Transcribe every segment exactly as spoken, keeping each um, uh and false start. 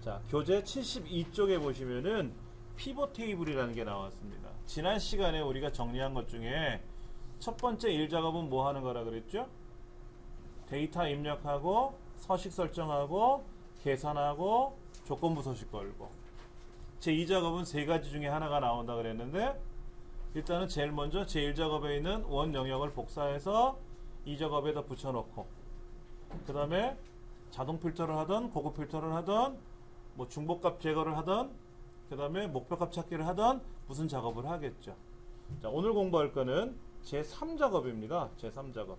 자, 교재 칠십이 쪽에 보시면은 피벗 테이블이라는 게 나왔습니다. 지난 시간에 우리가 정리한 것 중에 첫 번째 일 작업은 뭐 하는 거라 그랬죠? 데이터 입력하고 서식 설정하고 계산하고 조건부 서식 걸고. 제이 작업은 세 가지 중에 하나가 나온다 그랬는데, 일단은 제일 먼저 제일 작업에 있는 원 영역을 복사해서 이 작업에다 붙여놓고, 그 다음에 자동 필터를 하던 고급 필터를 하던 뭐 중복값 제거를 하던 그 다음에 목표값 찾기를 하던 무슨 작업을 하겠죠. 자, 오늘 공부할 거는 제삼 작업입니다. 제삼 작업.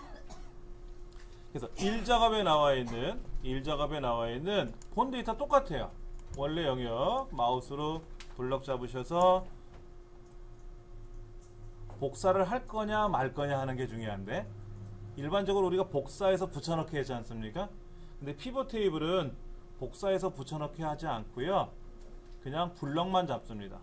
그래서 일 작업에 나와 있는 일 작업에 나와 있는 본 데이터 똑같아요. 원래 영역 마우스로 블럭 잡으셔서 복사를 할 거냐 말 거냐 하는 게 중요한데, 일반적으로 우리가 복사해서 붙여넣기 하지 않습니까? 근데 피벗 테이블은 복사해서 붙여넣기 하지 않고요, 그냥 블럭만 잡습니다.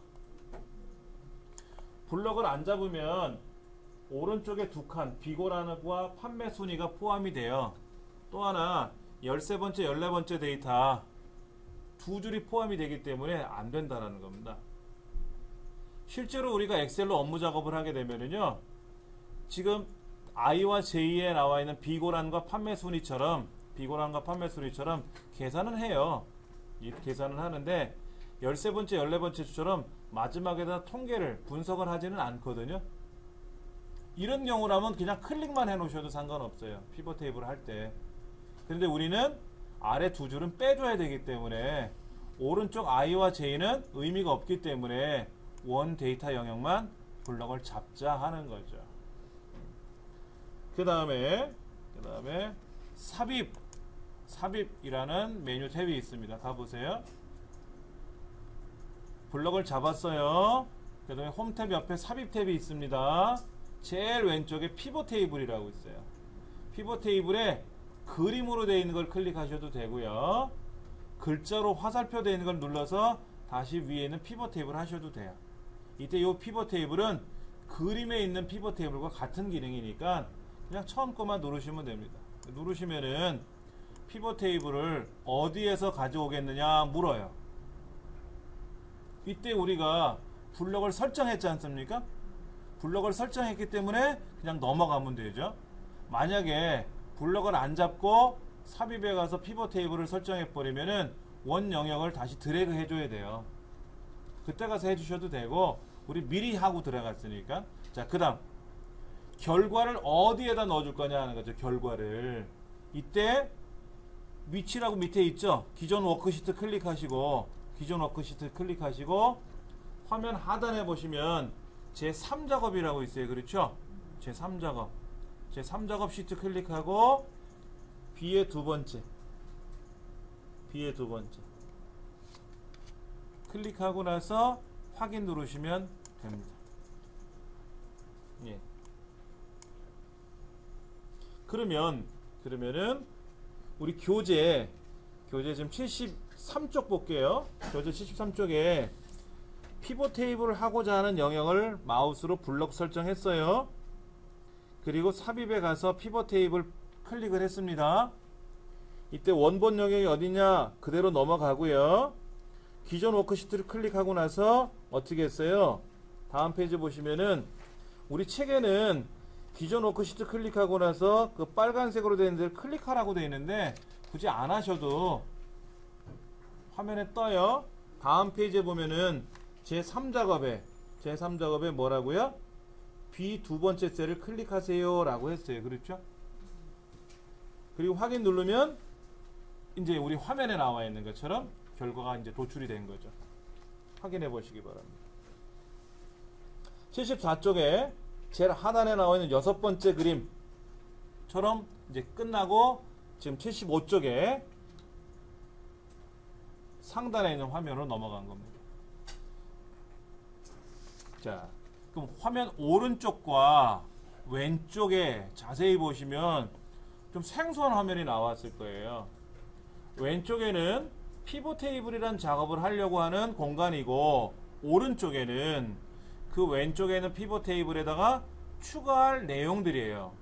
블럭을 안 잡으면 오른쪽에 두 칸 비고란과 판매 순위가 포함이 돼요. 또 하나 열세 번째 열네 번째 데이터 두 줄이 포함이 되기 때문에 안 된다는 겁니다. 실제로 우리가 엑셀로 업무 작업을 하게 되면은요, 지금 I와 J에 나와 있는 비고란과 판매 순위처럼 비고란과 판매 순위처럼 계산은 해요. 이 계산은 하는데 열세 번째 열네 번째 주처럼 마지막에다 통계를 분석을 하지는 않거든요. 이런 경우라면 그냥 클릭만 해 놓으셔도 상관없어요, 피벗 테이블 할 때. 그런데 우리는 아래 두 줄은 빼줘야 되기 때문에 오른쪽 I와 J는 의미가 없기 때문에 원 데이터 영역만 블럭을 잡자 하는 거죠. 그 다음에 그 다음에 삽입 삽입이라는 메뉴 탭이 있습니다. 가보세요. 블럭을 잡았어요. 그 다음에 홈 탭 옆에 삽입 탭이 있습니다. 제일 왼쪽에 피벗 테이블이라고 있어요. 피벗 테이블에 그림으로 되어 있는 걸 클릭하셔도 되고요, 글자로 화살표 되어 있는 걸 눌러서 다시 위에 있는 피벗 테이블 하셔도 돼요. 이때 이 피벗 테이블은 그림에 있는 피벗 테이블과 같은 기능이니까 그냥 처음 거만 누르시면 됩니다. 누르시면은 피벗 테이블을 어디에서 가져오겠느냐 물어요. 이때 우리가 블럭을 설정했지 않습니까? 블럭을 설정했기 때문에 그냥 넘어가면 되죠. 만약에 블럭을 안 잡고 삽입에 가서 피벗 테이블을 설정해 버리면은 원 영역을 다시 드래그 해줘야 돼요. 그때 가서 해주셔도 되고, 우리 미리 하고 들어갔으니까. 자, 그 다음 결과를 어디에다 넣어줄 거냐 하는 거죠. 결과를 이때 위치라고 밑에 있죠. 기존 워크시트 클릭하시고 기존 워크시트 클릭하시고 화면 하단에 보시면 제삼 작업이라고 있어요. 그렇죠? 제삼 작업 제삼 작업 시트 클릭하고 B의 두 번째 B의 두 번째 클릭하고 나서 확인 누르시면 됩니다. 예. 그러면 그러면은 우리 교재 교재 지금 칠십삼 쪽 볼게요. 교재 칠십삼 쪽에 피벗 테이블을 하고자 하는 영역을 마우스로 블럭 설정했어요. 그리고 삽입에 가서 피벗 테이블 클릭을 했습니다. 이때 원본 영역이 어디냐 그대로 넘어가고요. 기존 워크시트를 클릭하고 나서 어떻게 했어요? 다음 페이지 보시면은 우리 책에는 기존 워크시트 클릭하고 나서 그 빨간색으로 되어 있는 데를 클릭하라고 되어 있는데 굳이 안 하셔도 화면에 떠요. 다음 페이지에 보면은 제삼 작업에 제삼 작업에 뭐라고요? B 두 번째 셀을 클릭하세요 라고 했어요. 그렇죠? 그리고 확인 누르면 이제 우리 화면에 나와 있는 것처럼 결과가 이제 도출이 된 거죠. 확인해 보시기 바랍니다. 칠십사 쪽에 제일 하단에 나와 있는 여섯 번째 그림처럼 이제 끝나고 지금 칠십오 쪽에 상단에 있는 화면으로 넘어간 겁니다. 자, 그럼 화면 오른쪽과 왼쪽에 자세히 보시면 좀 생소한 화면이 나왔을 거예요. 왼쪽에는 피벗 테이블이란 작업을 하려고 하는 공간이고, 오른쪽에는 그 왼쪽에 있는 피벗 테이블에다가 추가할 내용들이에요.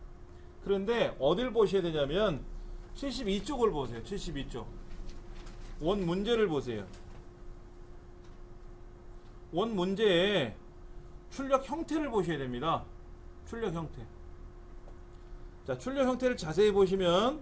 그런데 어딜 보셔야 되냐면 칠십이 쪽을 보세요. 칠십이 쪽. 원 문제를 보세요. 원 문제에 출력 형태를 보셔야 됩니다. 출력 형태. 자, 출력 형태를 자세히 보시면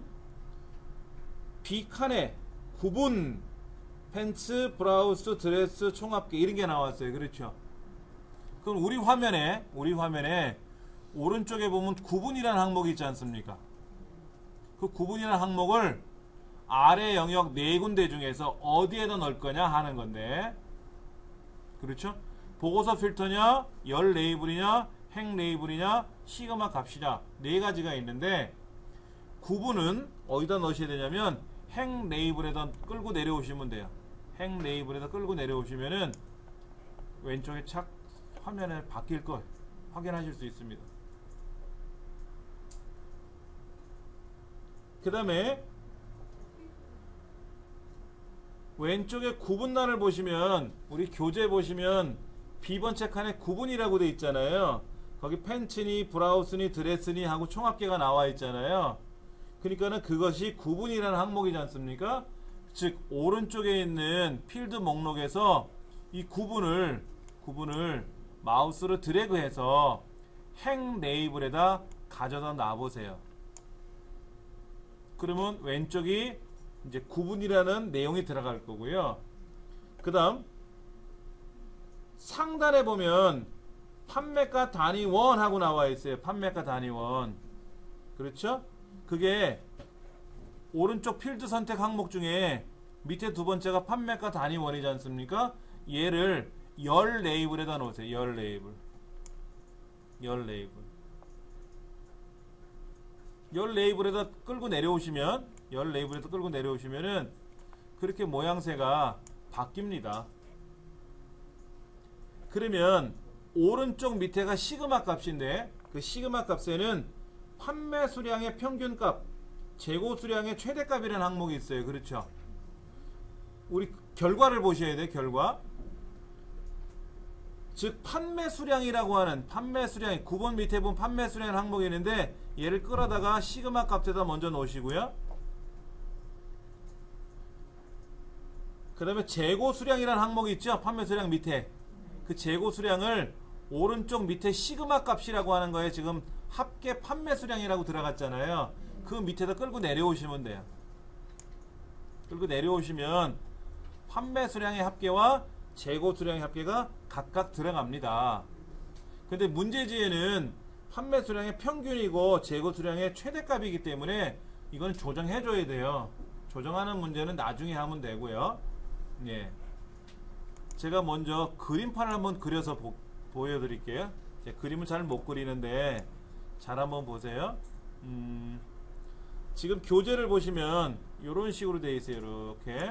B칸에 구분, 팬츠, 브라우스, 드레스, 총합계 이런 게 나왔어요. 그렇죠? 그럼 우리 화면에 우리 화면에 오른쪽에 보면 구분이라는 항목이 있지 않습니까? 그 구분이라는 항목을 아래 영역 네 군데 중에서 어디에다 넣을 거냐 하는 건데, 그렇죠? 보고서 필터냐, 열 레이블이냐, 행 레이블이냐, 시그마 값이냐 네 가지가 있는데, 구분은 어디다 넣으셔야 되냐면 행 레이블에다 끌고 내려오시면 돼요. 행 레이블에다 끌고 내려오시면은 왼쪽에 착 화면에 바뀔 걸 확인하실 수 있습니다. 그 다음에 왼쪽에 구분란을 보시면, 우리 교재 보시면 B번 책칸에 구분이라고 돼 있잖아요. 거기 팬츠니 브라우스니 드레스니 하고 총합계가 나와 있잖아요. 그러니까는 그것이 구분이라는 항목이지 않습니까? 즉 오른쪽에 있는 필드 목록에서 이 구분을 구분을 마우스로 드래그해서 행 레이블에다 가져다 놔보세요. 그러면 왼쪽이 이제 구분이라는 내용이 들어갈 거고요. 그 다음 상단에 보면 판매가 단위원 하고 나와 있어요. 판매가 단위원. 그렇죠? 그게 오른쪽 필드 선택 항목 중에 밑에 두 번째가 판매가 단위원이지 않습니까? 얘를 열 레이블에다 놓으세요. 열 레이블. 열 레이블. 열 레이블에다 끌고 내려오시면, 열 레이블에다 끌고 내려오시면은 그렇게 모양새가 바뀝니다. 그러면 오른쪽 밑에가 시그마 값인데, 그 시그마 값에는 판매 수량의 평균값, 재고 수량의 최대값이라는 항목이 있어요. 그렇죠? 우리 결과를 보셔야 돼요. 결과. 즉 판매 수량이라고 하는, 판매 수량이 구 번 밑에 보면 판매 수량이라는 항목이 있는데, 얘를 끌어다가 시그마 값에다 먼저 놓으시고요. 그 다음에 재고 수량이라는 항목이 있죠. 판매 수량 밑에. 그 재고 수량을 오른쪽 밑에 시그마 값이라고 하는 거에 지금 합계 판매 수량이라고 들어갔잖아요. 그 밑에다 끌고 내려오시면 돼요. 끌고 내려오시면 판매 수량의 합계와 재고 수량의 합계가 각각 들어갑니다. 근데 문제지에는 판매 수량의 평균이고 재고 수량의 최대값이기 때문에 이건 조정해 줘야 돼요. 조정하는 문제는 나중에 하면 되고요. 예. 제가 먼저 그림판을 한번 그려서 보, 보여드릴게요. 그림을 잘 못 그리는데 잘 한번 보세요. 음, 지금 교재를 보시면 이런 식으로 되어 있어요. 이렇게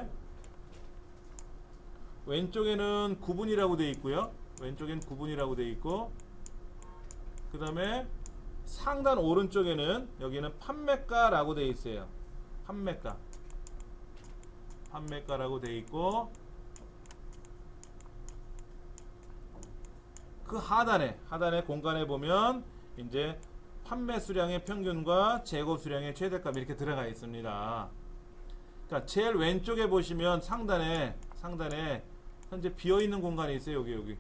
왼쪽에는 구분이라고 되어 있고요. 왼쪽엔 구분이라고 되어 있고, 그 다음에 상단 오른쪽에는 여기는 판매가라고 되어 있어요. 판매가 판매가라고 되어 있고, 그 하단에 하단에 공간에 보면 이제 판매 수량의 평균과 재고 수량의 최대값 이렇게 들어가 있습니다. 그러니까 제일 왼쪽에 보시면 상단에 상단에 현재 비어 있는 공간이 있어요. 여기 여기.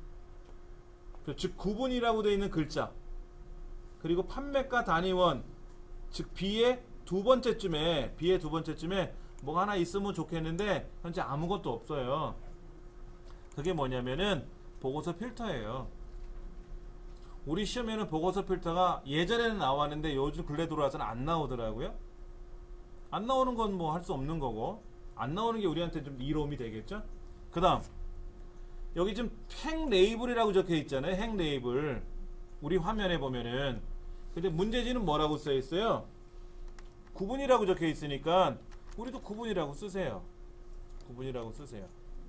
즉 구분이라고 되어 있는 글자, 그리고 판매가 단위원, 즉 B의 두 번째쯤에 B의 두 번째쯤에 뭐가 하나 있으면 좋겠는데 현재 아무것도 없어요. 그게 뭐냐면은 보고서 필터예요. 우리 시험에는 보고서 필터가 예전에는 나왔는데 요즘 근래 들어와서는 안 나오더라고요. 안 나오는 건 뭐 할 수 없는 거고, 안 나오는 게 우리한테 좀 이로움이 되겠죠. 그 다음 여기 지금 행 레이블이라고 적혀 있잖아요. 행 레이블. 우리 화면에 보면은. 근데 문제지는 뭐라고 써 있어요? 구분이라고 적혀 있으니까 우리도 구분이라고 쓰세요. 구분이라고 쓰세요.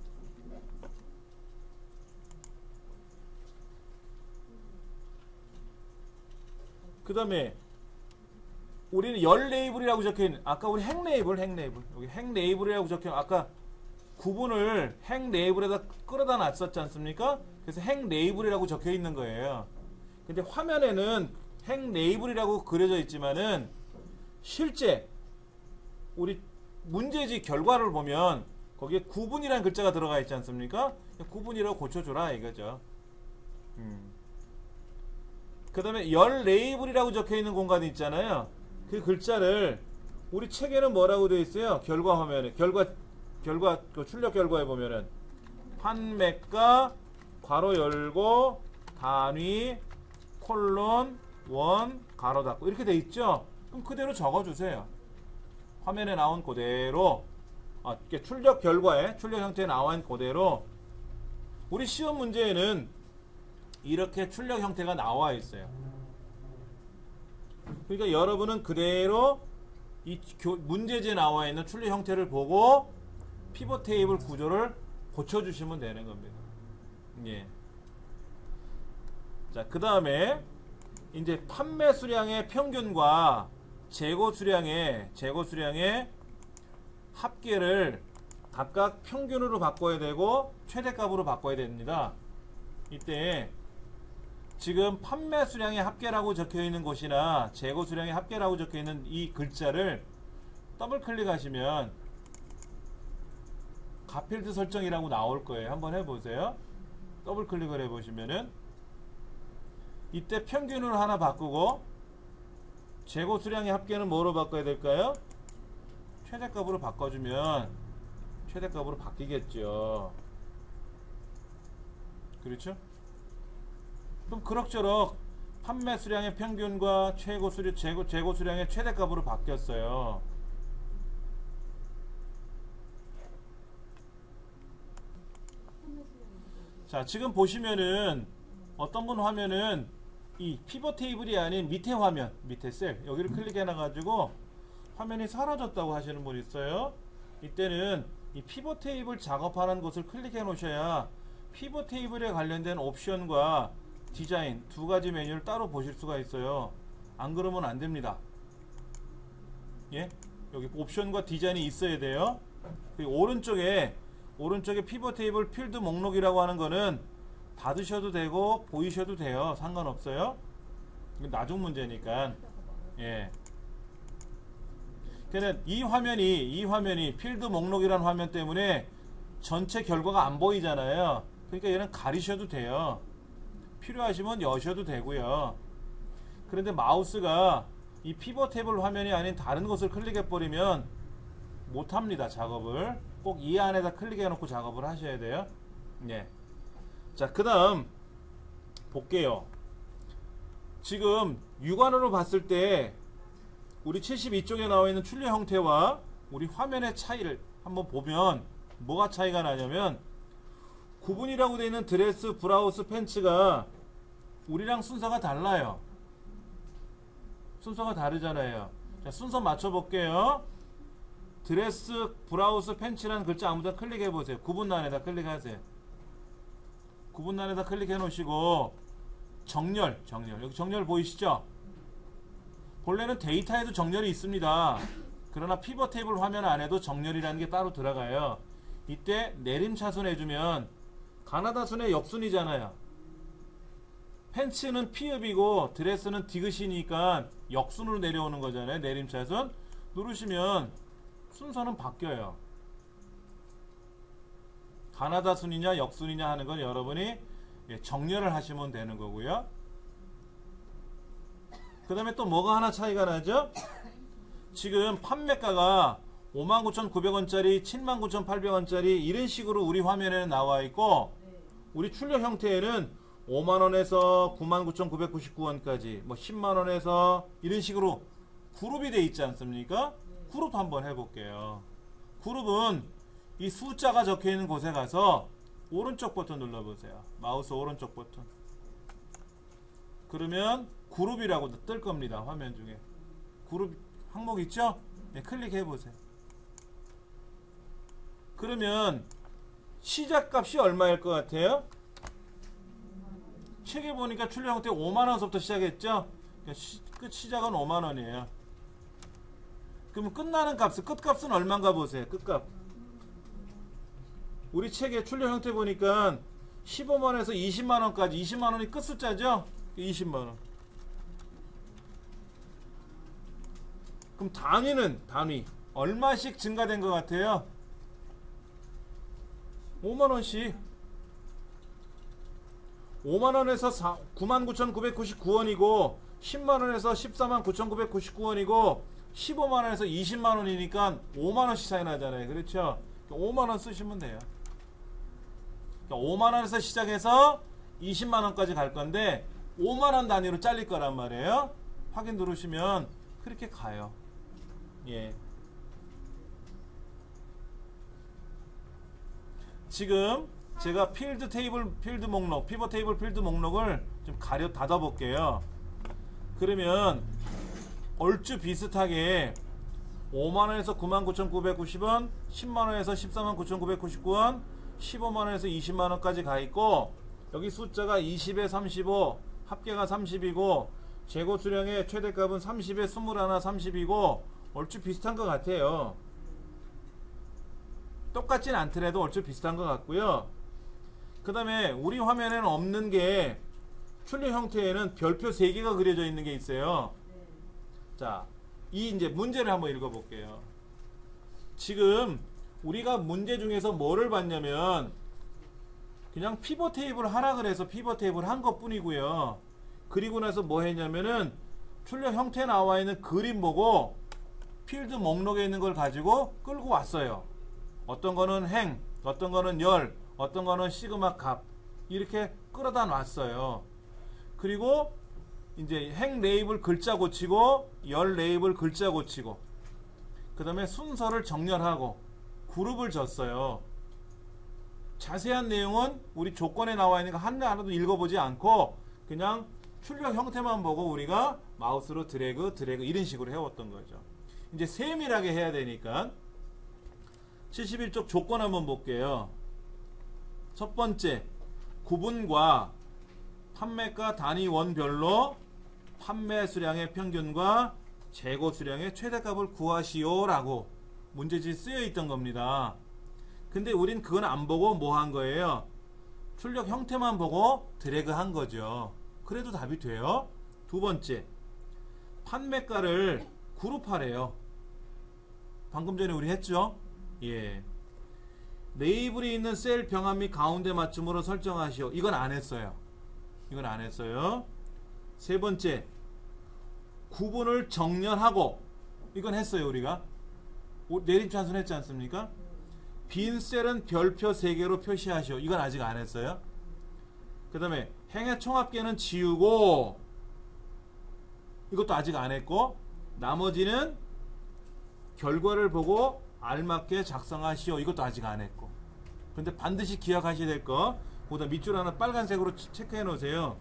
그 다음에 우리는 열 레이블이라고 적혀있는, 아까 우리 행 레이블, 행 레이블. 여기 행 레이블이라고 적혀, 아까 구분을 행 레이블에다 끌어다 놨었지 않습니까? 그래서 행 레이블이라고 적혀 있는 거예요. 근데 화면에는 행 레이블이라고 그려져 있지만은 실제 우리 문제지 결과를 보면 거기에 구분이라는 글자가 들어가 있지 않습니까? 구분이라고 고쳐줘라 이거죠. 음. 그 다음에 열 레이블이라고 적혀있는 공간이 있잖아요. 그 글자를 우리 책에는 뭐라고 되어 있어요? 결과 화면에 결과 결과 그 출력 결과에 보면은 판매가 괄호 열고 단위 콜론 원 가로 닫고 이렇게 돼 있죠. 그럼 그대로 적어주세요. 화면에 나온 그대로 아, 출력 결과에 출력 형태에 나온 그대로 우리 시험 문제에는 이렇게 출력 형태가 나와 있어요. 그러니까 여러분은 그대로 이 교, 문제지에 나와 있는 출력 형태를 보고 피벗 테이블 구조를 고쳐주시면 되는 겁니다. 예. 자, 그 다음에 이제 판매 수량의 평균과 재고 수량의 재고 수량의 합계를 각각 평균으로 바꿔야 되고 최대값으로 바꿔야 됩니다. 이때 지금 판매 수량의 합계라고 적혀 있는 곳이나 재고 수량의 합계라고 적혀 있는 이 글자를 더블 클릭하시면 가필드 설정이라고 나올 거예요. 한번 해보세요. 더블 클릭을 해보시면은 이때 평균으로 하나 바꾸고 재고 수량의 합계는 뭐로 바꿔야 될까요? 최대값으로 바꿔주면 최대값으로 바뀌겠죠. 그렇죠? 그럼 그럭저럭 판매 수량의 평균과 최고 수량, 재고, 재고 수량의 최대값으로 바뀌었어요. 자, 지금 보시면은 어떤 분 화면은 이 피벗 테이블이 아닌 밑에 화면, 밑에 셀 여기를 클릭해 놔가지고 화면이 사라졌다고 하시는 분 있어요. 이때는 이 피벗 테이블 작업하는 곳을 클릭해 놓으셔야 피벗 테이블에 관련된 옵션과 디자인 두 가지 메뉴를 따로 보실 수가 있어요. 안 그러면 안 됩니다. 예? 여기 옵션과 디자인이 있어야 돼요. 그리고 오른쪽에 오른쪽에 피벗 테이블 필드 목록이라고 하는 거는 닫으셔도 되고 보이셔도 돼요. 상관없어요. 이건 나중 문제니까. 예. 그러니까 이 화면이 이 화면이 필드 목록이라는 화면 때문에 전체 결과가 안 보이잖아요. 그러니까 얘는 가리셔도 돼요. 필요하시면 여셔도 되고요. 그런데 마우스가 이 피벗 테이블 화면이 아닌 다른 곳을 클릭해 버리면 못합니다. 작업을 꼭 이 안에다 클릭해 놓고 작업을 하셔야 돼요. 예. 자, 그 다음 볼게요. 지금 육안으로 봤을 때 우리 칠십이 쪽에 나와 있는 출력 형태와 우리 화면의 차이를 한번 보면 뭐가 차이가 나냐면 구분이라고 되어 있는 드레스, 브라우스, 팬츠가 우리랑 순서가 달라요. 순서가 다르잖아요. 자, 순서 맞춰 볼게요. 드레스, 브라우스, 팬츠라는 글자 아무데나 클릭해 보세요. 구분란에다 클릭하세요. 구분란에다 클릭해 놓으시고 정렬, 정렬. 여기 정렬 보이시죠? 본래는 데이터에도 정렬이 있습니다. 그러나 피벗 테이블 화면 안에도 정렬이라는 게 따로 들어가요. 이때 내림차순 해주면 가나다 순의 역순이잖아요. 팬츠는 피읍이고 드레스는 디귿이니까 역순으로 내려오는 거잖아요. 내림차순 누르시면 순서는 바뀌어요. 가나다 순이냐 역순이냐 하는 건 여러분이 정렬을 하시면 되는 거고요. 그 다음에 또 뭐가 하나 차이가 나죠? 지금 판매가가 오만 구천구백 원짜리, 칠만 구천팔백 원짜리 이런 식으로 우리 화면에 나와 있고 우리 출력 형태에는 오만 원에서 구만 구천구백구십구 원까지 뭐 십만 원에서 이런 식으로 그룹이 돼 있지 않습니까? 그룹 한번 해볼게요. 그룹은 이 숫자가 적혀 있는 곳에 가서 오른쪽 버튼 눌러보세요. 마우스 오른쪽 버튼. 그러면 그룹이라고 뜰 겁니다. 화면 중에 그룹 항목 있죠? 네, 클릭해 보세요. 그러면 시작값이 얼마일 것 같아요? 책에 보니까 출력 형태 오만 원서부터 시작했죠? 그러니까 시, 끝 시작은 오만 원이에요. 그러면 끝나는 값은 끝값은 얼마인가 보세요. 끝값. 우리 책에 출력 형태 보니까 십오만 원에서 이십만 원까지 이십만 원이 끝 숫자죠? 이십만 원. 그럼 단위는 단위 얼마씩 증가된 것 같아요? 오만 원씩. 오만 원에서 구만 구천구백구십구 원이고 십만 원에서 십사만 구천구백구십구 원이고 십오만 원에서 이십만 원이니까 오만 원씩 차이 나잖아요. 그렇죠? 오만 원 쓰시면 돼요. 오만 원에서 시작해서 이십만 원까지 갈 건데 오만 원 단위로 잘릴 거란 말이에요. 확인 누르시면 그렇게 가요. 예. 지금 제가 필드 테이블 필드 목록, 피벗 테이블 필드 목록을 좀 가려 닫아 볼게요. 그러면 얼추 비슷하게 오만 원에서 구만 구천구백구십 원, 십만 원에서 십사만 구천구백구십구 원, 십오만 원에서 이십만 원까지 가 있고, 여기 숫자가 이십에 삼십오, 합계가 삼십이고 재고 수량의 최대값은 삼십에 이십일, 삼십이고 얼추 비슷한 것 같아요. 똑같진 않더라도 얼추 비슷한 것 같고요. 그 다음에 우리 화면에는 없는 게 출력 형태에는 별표 세 개가 그려져 있는 게 있어요. 자, 이 이제 문제를 한번 읽어볼게요. 지금 우리가 문제 중에서 뭐를 봤냐면 그냥 피벗 테이블 하라 그래서 피벗 테이블 한 것 뿐이고요. 그리고 나서 뭐 했냐면은 출력 형태 나와 있는 그림 보고 필드 목록에 있는 걸 가지고 끌고 왔어요. 어떤 거는 행, 어떤 거는 열, 어떤 거는 시그마 값 이렇게 끌어다 놨어요. 그리고 이제 행 레이블 글자 고치고 열 레이블 글자 고치고 그 다음에 순서를 정렬하고 그룹을 줬어요. 자세한 내용은 우리 조건에 나와 있는 거 하나도 읽어보지 않고 그냥 출력 형태만 보고 우리가 마우스로 드래그 드래그 이런 식으로 해왔던 거죠. 이제 세밀하게 해야 되니까 칠십일 쪽 조건 한번 볼게요. 첫 번째, 구분과 판매가 단위 원별로 판매 수량의 평균과 재고 수량의 최대값을 구하시오 라고 문제지에 쓰여 있던 겁니다. 근데 우린 그건 안 보고 뭐 한 거예요? 출력 형태만 보고 드래그 한 거죠. 그래도 답이 돼요. 두 번째, 판매가를 그룹하래요. 방금 전에 우리 했죠? 예. 레이블이 있는 셀 병합 및 가운데 맞춤으로 설정하시오. 이건 안 했어요. 이건 안 했어요. 세 번째, 구분을 정렬하고 이건 했어요. 우리가 내림차순 했지 않습니까? 빈 셀은 별표 세 개로 표시하시오. 이건 아직 안 했어요. 그 다음에 행의 총합계는 지우고 이것도 아직 안 했고, 나머지는 결과를 보고 알맞게 작성하시오. 이것도 아직 안 했고. 근데 반드시 기억하셔야 될 거, 보다 밑줄 하나 빨간색으로 체크해 놓으세요.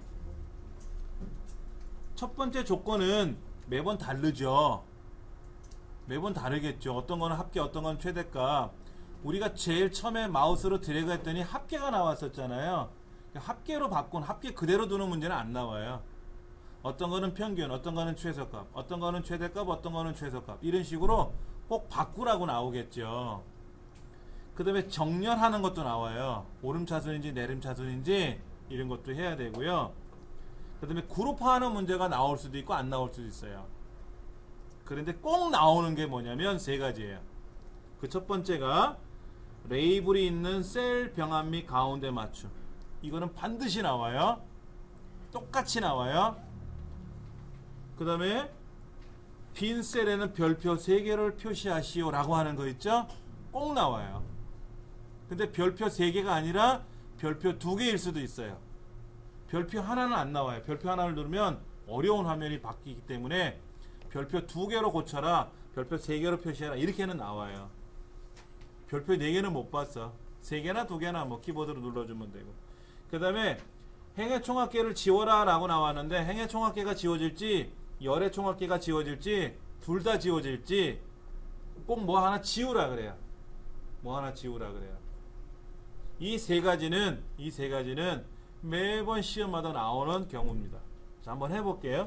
첫 번째 조건은 매번 다르죠. 매번 다르겠죠. 어떤 거는 합계, 어떤 건 최대값. 우리가 제일 처음에 마우스로 드래그 했더니 합계가 나왔었잖아요. 합계로 바꾼, 합계 그대로 두는 문제는 안 나와요. 어떤 거는 평균, 어떤 거는 최소값, 어떤 거는 최대값, 어떤 거는 최소값, 이런 식으로 꼭 바꾸라고 나오겠죠. 그 다음에 정렬하는 것도 나와요. 오름차순인지 내림차순인지 이런 것도 해야 되고요. 그 다음에 그룹화하는 문제가 나올 수도 있고 안 나올 수도 있어요. 그런데 꼭 나오는 게 뭐냐면 세 가지예요. 그 첫 번째가 레이블이 있는 셀 병합 및 가운데 맞춤. 이거는 반드시 나와요. 똑같이 나와요. 그 다음에 빈 셀에는 별표 세 개를 표시하시오 라고 하는 거 있죠? 꼭 나와요. 근데 별표 세 개가 아니라 별표 두 개일 수도 있어요. 별표 하나는 안 나와요. 별표 하나를 누르면 어려운 화면이 바뀌기 때문에 별표 두 개로 고쳐라, 별표 세 개로 표시해라, 이렇게는 나와요. 별표 네 개는 못 봤어. 세 개나 두 개나 뭐 키보드로 눌러주면 되고. 그 다음에 행의 총합계를 지워라 라고 나왔는데, 행의 총합계가 지워질지 열의 총합계가 지워질지 둘 다 지워질지 꼭 뭐 하나 지우라 그래요. 뭐 하나 지우라 그래요. 이 세 가지는 이 세 가지는 매번 시험마다 나오는 경우입니다. 자, 한번 해볼게요.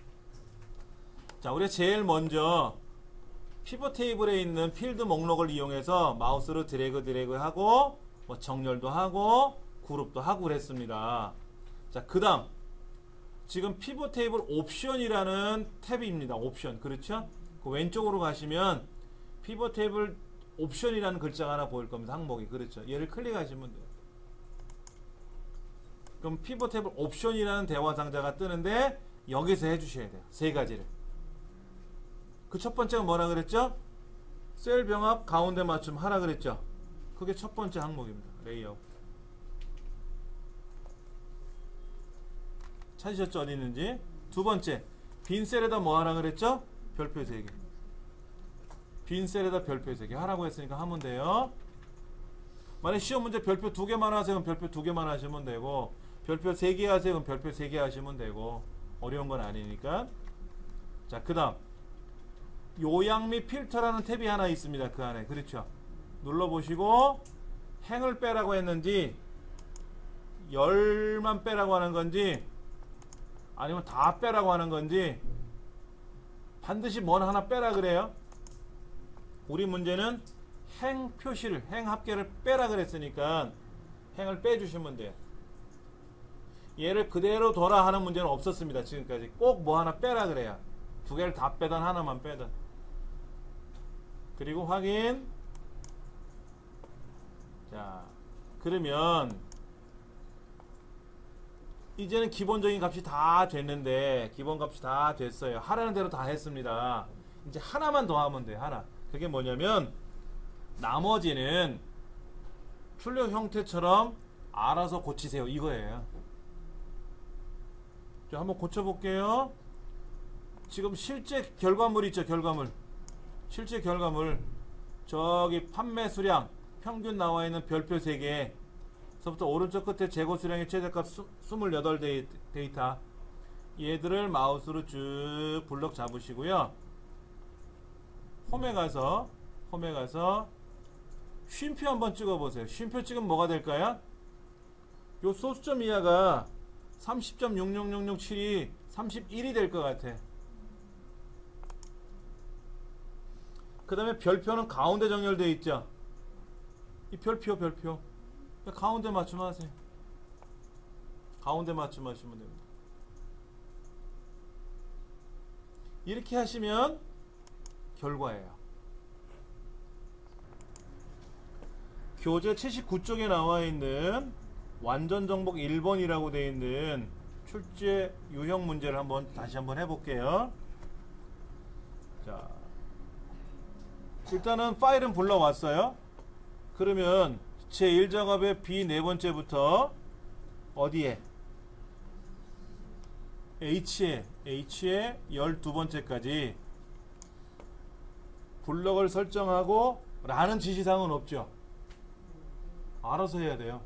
자, 우리가 제일 먼저 피벗 테이블에 있는 필드 목록을 이용해서 마우스로 드래그 드래그 하고 뭐 정렬도 하고 그룹도 하고 그랬습니다. 자, 그 다음 지금 피벗 테이블 옵션이라는 탭입니다. 옵션. 그렇죠? 그 왼쪽으로 가시면 피벗 테이블 옵션이라는 글자가 하나 보일 겁니다. 항목이. 그렇죠. 얘를 클릭하시면 돼요. 그럼 피벗 테이블 옵션이라는 대화 상자가 뜨는데 여기서 해주셔야 돼요. 세 가지를. 그 첫 번째가 뭐라 그랬죠? 셀 병합 가운데 맞춤 하라 그랬죠? 그게 첫 번째 항목입니다. 레이아웃. 찾으셨죠? 어디 있는지? 두 번째, 빈 셀에다 뭐 하라 그랬죠? 별표 세 개. 빈 셀에다 별표 세 개 하라고 했으니까 하면 돼요. 만약 시험 문제 별표 두 개만 하세요. 그럼 별표 두 개만 하시면 되고, 별표 세 개 하세요. 그럼 별표 세 개 하시면 되고, 어려운 건 아니니까. 자, 그 다음 요약 및 필터라는 탭이 하나 있습니다. 그 안에. 그렇죠. 눌러보시고 행을 빼라고 했는지 열만 빼라고 하는 건지 아니면 다 빼라고 하는 건지 반드시 뭘 하나 빼라 그래요. 우리 문제는 행 표시를, 행 합계를 빼라 그랬으니까 행을 빼주시면 돼요. 얘를 그대로 둬라 하는 문제는 없었습니다. 지금까지. 꼭 뭐 하나 빼라 그래야. 두 개를 다 빼든 하나만 빼든. 그리고 확인. 자, 그러면 이제는 기본적인 값이 다 됐는데, 기본 값이 다 됐어요. 하라는 대로 다 했습니다. 이제 하나만 더 하면 돼요. 하나. 그게 뭐냐면 나머지는 출력 형태처럼 알아서 고치세요. 이거예요. 자, 한번 고쳐볼게요. 지금 실제 결과물 있죠. 결과물. 실제 결과물. 저기 판매 수량 평균 나와 있는 별표 세 개 서부터 오른쪽 끝에 재고 수량의 최대값 이십팔 데이터. 얘들을 마우스로 쭉 블럭 잡으시고요. 홈에 가서 홈에 가서 쉼표 한번 찍어보세요. 쉼표 찍으면 뭐가 될까요? 요 소수점 이하가 삼십 점 육육육육칠이 삼십일이 될 것 같아. 그 다음에 별표는 가운데 정렬되어 있죠. 이 별표 별표 가운데 맞춤하세요. 가운데 맞춤하시면 됩니다. 이렇게 하시면 결과예요. 교재 칠십구 쪽에 나와 있는 완전 정복 일 번이라고 되어 있는 출제 유형 문제를 한번 다시 한번 해볼게요. 자, 일단은 파일은 불러왔어요. 그러면 제일 작업의 B 네 번째부터 어디에? H에 H에 열두 번째까지 블럭을 설정하고 라는 지시사항은 없죠. 알아서 해야 돼요.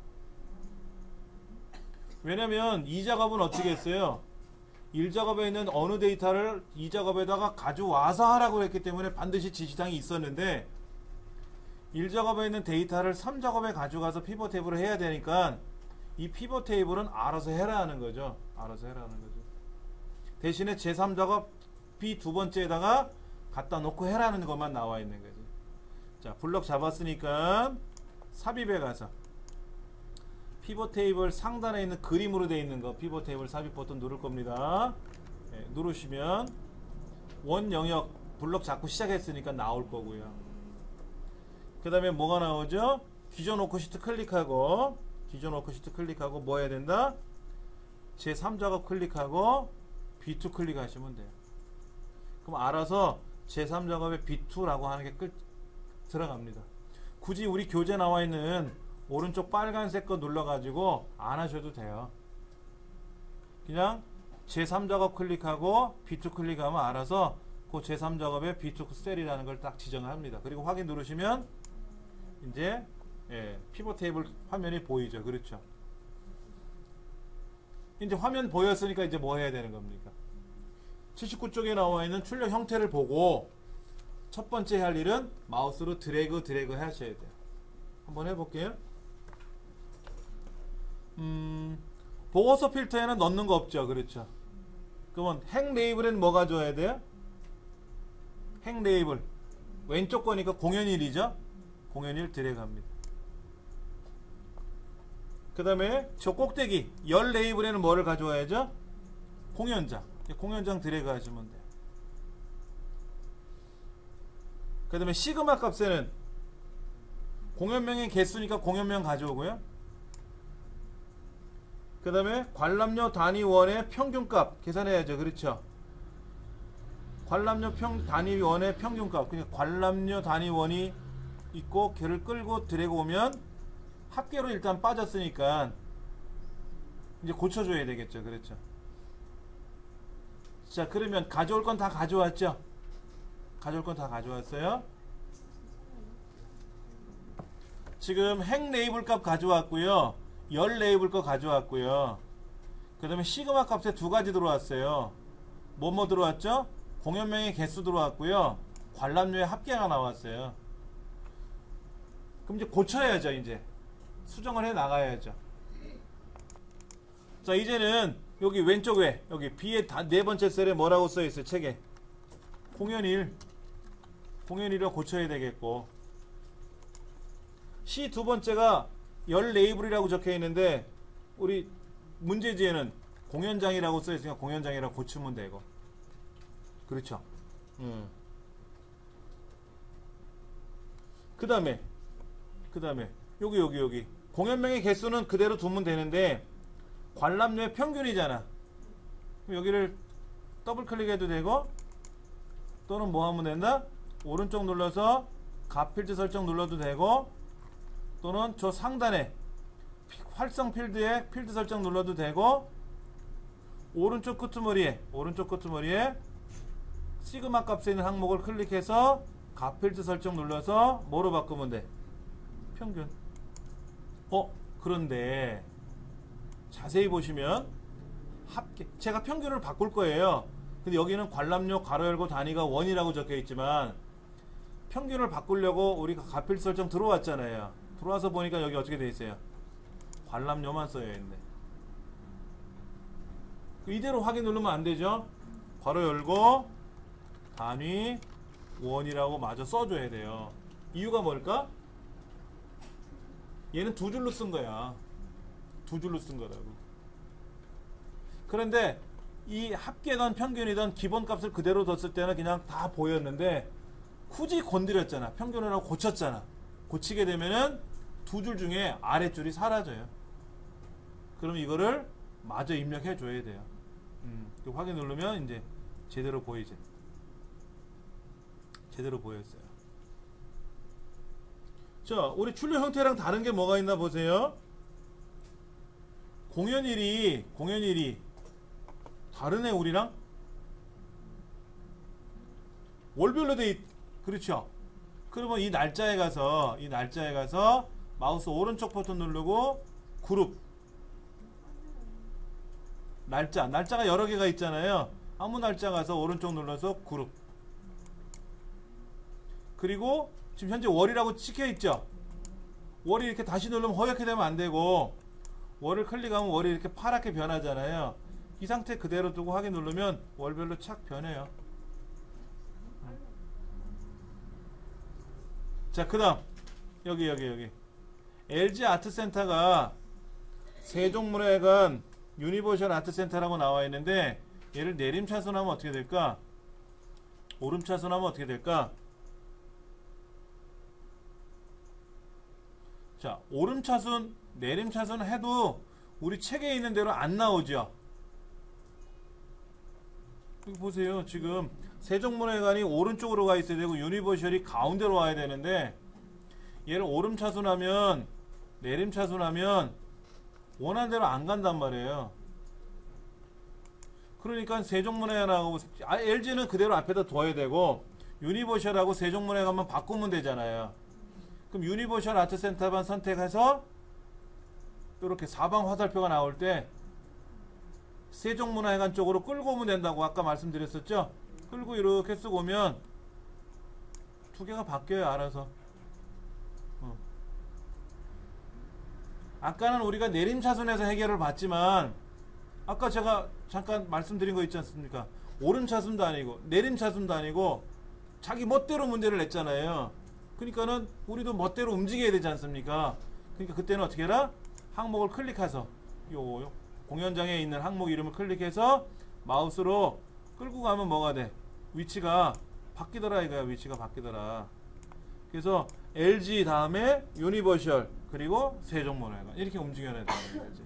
왜냐면 이 작업은 어떻게 했어요? 일 작업에 있는 어느 데이터를 이 작업에다가 가져와서 하라고 했기 때문에 반드시 지시사항이 있었는데, 일 작업에 있는 데이터를 삼 작업에 가져가서 피벗 테이블을 해야 되니까 이 피벗 테이블은 알아서 해라 하는 거죠. 알아서 해라 하는 거죠. 대신에 제삼 작업 B 두 번째에다가 갖다 놓고 해라는 것만 나와 있는 거죠. 자, 블럭 잡았으니까 삽입에 가서 피벗 테이블 상단에 있는 그림으로 되어 있는 거, 피벗 테이블 삽입 버튼 누를 겁니다. 네, 누르시면 원 영역 블럭 잡고 시작했으니까 나올 거고요. 그 다음에 뭐가 나오죠? 기존 워크시트 클릭하고, 기존 워크시트 클릭하고 뭐 해야 된다? 제삼 작업 클릭하고 비 투 클릭하시면 돼요. 그럼 알아서 제삼 작업에 비 투라고 하는 게 끌, 들어갑니다. 굳이 우리 교재 나와 있는 오른쪽 빨간색 거 눌러가지고 안 하셔도 돼요. 그냥 제삼 작업 클릭하고 비 투 클릭하면 알아서 그 제삼 작업에 비 투 셀이라는 걸 딱 지정합니다. 그리고 확인 누르시면 이제 예, 피벗 테이블 화면이 보이죠. 그렇죠. 이제 화면 보였으니까 이제 뭐 해야 되는 겁니까? 칠십구 쪽에 나와 있는 출력 형태를 보고 첫 번째 할 일은 마우스로 드래그 드래그 하셔야 돼요. 한번 해볼게요. 음, 보고서 필터에는 넣는 거 없죠. 그렇죠. 그러면 행 레이블에는 뭐 가져와야 돼요? 행 레이블 왼쪽 거니까 공연일이죠. 공연일 드래그 합니다. 그 다음에 저 꼭대기 열 레이블에는 뭐를 가져와야죠? 공연장. 공연장 드래그 하시면 돼요. 그 다음에 시그마 값에는 공연명의 개수니까 공연명 가져오고요. 그 다음에 관람료 단위원의 평균값 계산해야죠. 그렇죠. 관람료 평, 단위원의 평균값. 그러니까 관람료 단위원이 있고 걔를 끌고 드래그 오면 합계로 일단 빠졌으니까 이제 고쳐줘야 되겠죠. 그렇죠. 자, 그러면 가져올 건 다 가져왔죠. 가져올 건 다 가져왔어요. 지금 행 레이블 값 가져왔고요. 열 레이블 값 가져왔고요. 그 다음에 시그마 값에 두 가지 들어왔어요. 뭐 뭐 들어왔죠? 공연명의 개수 들어왔고요. 관람료의 합계가 나왔어요. 그럼 이제 고쳐야죠. 이제 수정을 해 나가야죠. 자, 이제는 여기 왼쪽에 여기 B의 네 번째 셀에 뭐라고 써있어요? 책에 공연일 공연일을 고쳐야 되겠고, C 두 번째가 열 레이블이라고 적혀있는데 우리 문제지에는 공연장이라고 써있으니까 공연장이라고 고치면 되고. 그렇죠. 음. 그 다음에 그 다음에 여기 여기 여기 공연명의 개수는 그대로 두면 되는데 관람료의 평균이잖아. 여기를 더블 클릭해도 되고, 또는 뭐 하면 된다? 오른쪽 눌러서 값필드 설정 눌러도 되고, 또는 저 상단에 활성 필드에 필드 설정 눌러도 되고, 오른쪽 끄트머리에 오른쪽 끄트머리에 시그마 값에 있는 항목을 클릭해서 값필드 설정 눌러서 뭐로 바꾸면 돼? 평균. 어? 그런데 자세히 보시면 합계, 제가 평균을 바꿀 거예요. 근데 여기는 관람료 가로 열고 단위가 원이라고 적혀 있지만 평균을 바꾸려고 우리가 값필드 설정 들어왔잖아요. 들어와서 보니까 여기 어떻게 돼 있어요? 관람료만 써야 했네. 이대로 확인 누르면 안 되죠. 괄호 열고 단위 원이라고 마저 써줘야 돼요. 이유가 뭘까? 얘는 두 줄로 쓴 거야. 두 줄로 쓴 거라고. 그런데 이 합계든 평균이든 기본값을 그대로 뒀을 때는 그냥 다 보였는데 굳이 건드렸잖아. 평균을 하고 고쳤잖아. 고치게 되면은 두 줄 중에 아랫줄이 사라져요. 그럼 이거를 마저 입력해 줘야 돼요. 음, 확인 누르면 이제 제대로 보이죠. 제대로 보였어요. 자, 우리 출력 형태랑 다른 게 뭐가 있나 보세요. 공연일이 공연일이 다르네. 우리랑 월별로 돼 있, 그렇죠. 그러면 이 날짜에 가서 이 날짜에 가서 마우스 오른쪽 버튼 누르고 그룹 날짜 날짜가 여러 개가 있잖아요. 아무 날짜 가서 오른쪽 눌러서 그룹, 그리고 지금 현재 월이라고 찍혀 있죠. 월이 이렇게 다시 누르면 허옇게 되면 안 되고, 월을 클릭하면 월이 이렇게 파랗게 변하잖아요. 이 상태 그대로 두고 확인 누르면 월별로 착 변해요. 자, 그 다음 여기 여기 여기 엘지 아트센터가 세종문화회관 유니버셜 아트센터라고 나와 있는데, 얘를 내림차순하면 어떻게 될까? 오름차순하면 어떻게 될까? 자, 오름차순, 내림차순 해도 우리 책에 있는 대로 안 나오죠. 여기 보세요. 지금 세종문화회관이 오른쪽으로 가 있어야 되고 유니버셜이 가운데로 와야 되는데, 얘를 오름차순하면 내림차순하면 원하는 대로 안 간단 말이에요. 그러니까 세종문화회관하고 아, 엘지는 그대로 앞에다 둬야 되고 유니버셜하고 세종문화회관만 바꾸면 되잖아요. 그럼 유니버셜 아트센터만 선택해서 이렇게 사방 화살표가 나올 때 세종문화회관 쪽으로 끌고 오면 된다고 아까 말씀드렸었죠. 끌고 이렇게 쓰고 오면 두 개가 바뀌어요. 알아서. 어. 아까는 우리가 내림차순에서 해결을 봤지만 아까 제가 잠깐 말씀드린 거 있지 않습니까? 오름차순도 아니고 내림차순도 아니고 자기 멋대로 문제를 냈잖아요. 그러니까는 우리도 멋대로 움직여야 되지 않습니까? 그러니까 그때는 어떻게 해라? 항목을 클릭해서 요, 요 공연장에 있는 항목 이름을 클릭해서 마우스로 끌고 가면 뭐가 돼? 위치가 바뀌더라 이거야. 위치가 바뀌더라. 그래서 엘지 다음에 유니버셜 그리고 세종문화회관 이렇게 움직여야 되는 거지.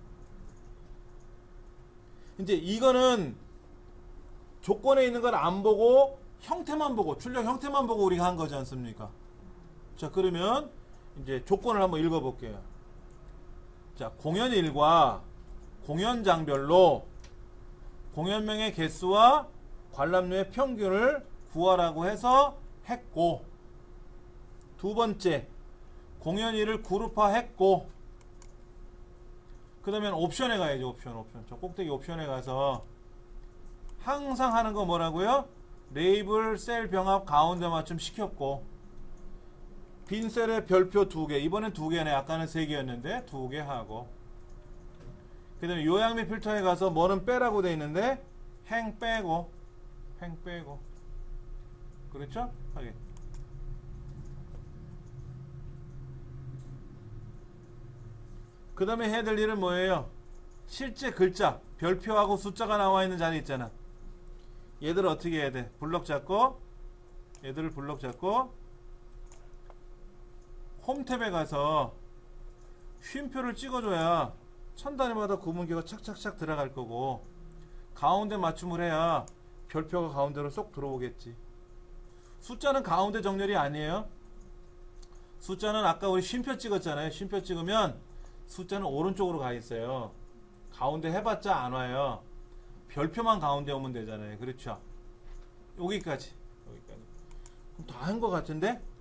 이제 이거는 조건에 있는 걸 안 보고 형태만 보고 출력 형태만 보고 우리가 한 거지 않습니까? 자, 그러면 이제 조건을 한번 읽어볼게요. 자, 공연일과 공연장별로 공연명의 개수와 관람료의 평균을 구하라고 해서 했고, 두 번째 공연일을 그룹화했고, 그 다음에 옵션에 가야죠. 옵션 옵션 저 꼭대기 옵션에 가서 항상 하는 거 뭐라고요? 레이블 셀 병합 가운데 맞춤 시켰고, 빈 셀에 별표 두 개, 이번엔 두 개네. 아까는 세 개였는데 두 개 하고, 그 다음에 요약 및 필터에 가서 뭐는 빼라고 돼 있는데 행 빼고 행 빼고, 그렇죠? 하게. 그 다음에 해야 될 일은 뭐예요? 실제 글자 별표하고 숫자가 나와 있는 자리 있잖아. 얘들을 어떻게 해야 돼? 블럭 잡고, 얘들을 블럭 잡고 홈 탭에 가서 쉼표를 찍어줘야 천 단위마다 구분기가 착착착 들어갈 거고, 가운데 맞춤을 해야 별표가 가운데로 쏙 들어오겠지. 숫자는 가운데 정렬이 아니에요. 숫자는 아까 우리 쉼표 찍었잖아요. 쉼표 찍으면 숫자는 오른쪽으로 가 있어요. 가운데 해봤자 안 와요. 별표만 가운데 오면 되잖아요. 그렇죠? 여기까지. 여기까지. 그럼 다 한 것 같은데?